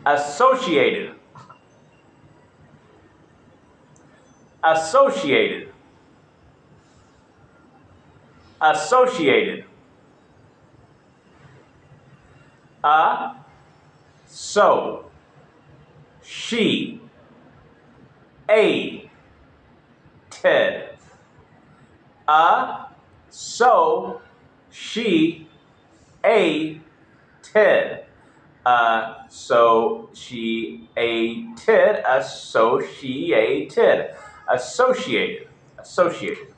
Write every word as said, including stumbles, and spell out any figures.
associated, associated, associated, a, so, she, a, ted, a, so, she, a, ted, uh, so, she, a, ted, associated, associated, associated.